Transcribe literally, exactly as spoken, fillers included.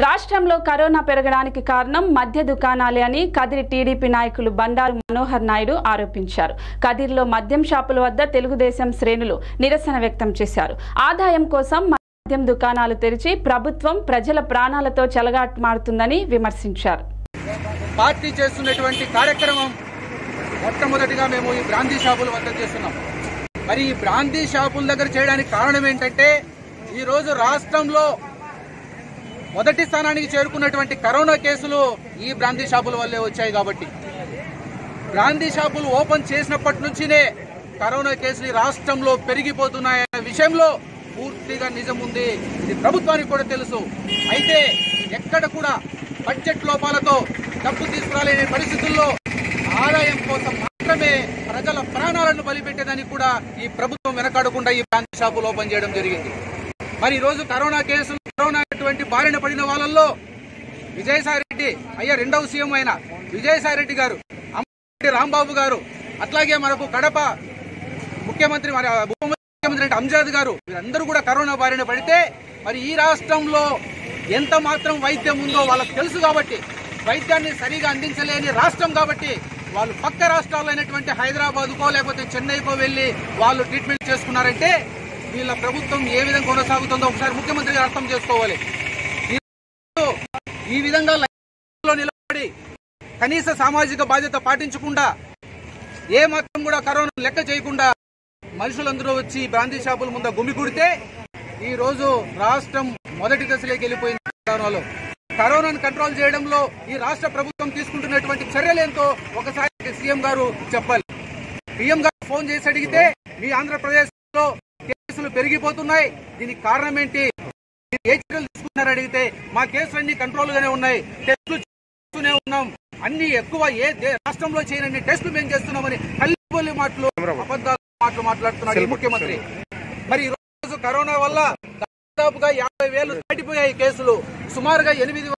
రాష్ట్రంలో కరోనా పెరగడానికి కారణం మద్య దుకాణాలే అని కదిరి టీడీపీ నాయకులు బండారు మనోహర్ నాయుడు ఆరోపించారు. కదిరిలో మద్యం షాపుల వద్ద తెలుగుదేశం శ్రేణులు నిరసన వ్యక్తం చేశారు. ఆదాయం కోసం మద్యం దుకాణాలు తెరిచి ప్రభుత్వం ప్రజల ప్రాణాలతో చెలగాటమాడుతుందని విమర్శించారు. పార్టీ చేస్తున్నటువంటి కార్యక్రమం మొట్టమొదటిగా మేము ఈ బ్రాందీ షాపుల వద్ద చేస్తున్నాం. మరి ఈ బ్రాందీ షాపుల దగ్గర చేయడానికి కారణం ఏంటంటే ఈ రోజు రాష్ట్రంలో మొదటి స్థానానికి చేరుకున్నటువంటి కరోనా కేసులు ఈ బ్రాందీ షాపుల వల్లే వచ్చాయి. కాబట్టి బ్రాందీ షాపులు ఓపెన్ చేసినప్పటి నుంచినే కరోనా కేసులు రాష్ట్రంలో పెరిగిపోతున్నాయన్న విషయంలో పూర్తిగా నిజం ఉంది. ఇది ప్రభుత్వానికి కూడా తెలుసు. అయితే ఎక్కడ కూడా బడ్జెట్ లోపాలతో డబ్బు తీసుకురాలేని పరిస్థితుల్లో ఆదాయం కోసం మాత్రమే ప్రజల ప్రాణాలను బలిపెట్టేదానికి కూడా ఈ ప్రభుత్వం వెనకాడకుండా ఈ బ్రాందీ షాపులు ఓపెన్ చేయడం జరిగింది. మరి ఈ రోజు కరోనా కేసులు కరోనా అటువంటి బారిన పడిన వాళ్ళల్లో విజయసాయి రెడ్డి అయ్యా రెండవ సీఎం అయిన విజయసాయి రెడ్డి గారు, అమ్మరెడ్డి రాంబాబు గారు, అట్లాగే మనకు కడప ముఖ్యమంత్రి మరి ఉప ముఖ్యమంత్రి అంటే అంజాద్ గారు, వీరందరూ కూడా కరోనా బారిన పడితే మరి ఈ రాష్ట్రంలో ఎంత మాత్రం వైద్యం ఉందో వాళ్ళకి తెలుసు. కాబట్టి వైద్యాన్ని సరిగా అందించలేని రాష్ట్రం కాబట్టి వాళ్ళు పక్క రాష్ట్రాల్లో అయినటువంటి హైదరాబాద్కో లేకపోతే చెన్నైకో వెళ్లి వాళ్ళు ట్రీట్మెంట్ చేసుకున్నారంటే వీళ్ళ ప్రభుత్వం ఏ విధంగా కొనసాగుతుందో ఒకసారి ముఖ్యమంత్రి గారు అర్థం చేసుకోవాలి. ఈ విధంగా లైన్లో నిలబడి కనీస సామాజిక బాధ్యత పాటించకుండా ఏ మాత్రం కూడా కరోనా లెక్క చేయకుండా మనుషులందరూ వచ్చి బ్రాందీ షాపుల ముందు గుమిగూడితే ఈ రోజు రాష్ట్రం మొదటి దశలోకి వెళ్ళిపోయింది. కరోనాలో కరోనాను కంట్రోల్ చేయడంలో ఈ రాష్ట్ర ప్రభుత్వం తీసుకుంటున్నటువంటి చర్యలేంతో ఒకసారి సీఎం గారు చెప్పాలి. సీఎం గారు ఫోన్ చేసి అడిగితే మీ ఆంధ్రప్రదేశ్ లో కేసులు పెరిగిపోతున్నాయి, దీనికి కారణం ఏంటి, ఏ చర్యలు తీసుకున్నారని అడిగితే మా కేసులన్నీ కంట్రోల్ గానే ఉన్నాయి, టెస్టులు చేస్తూనే ఉన్నాం, అన్ని ఎక్కువ ఏ రాష్ట్రంలో చేయనన్ని టెస్టులు మేము చేస్తున్నామని కల్లిబొల్లి మాటలు అబద్ధాల మాటలు మాట్లాడుతున్నాడు ఈ ముఖ్యమంత్రి. మరి ఈ రోజు కరోనా వల్ల దాదాపుగా యాభై వేలు దాటిపోయాయి కేసులు, సుమారుగా ఎనిమిది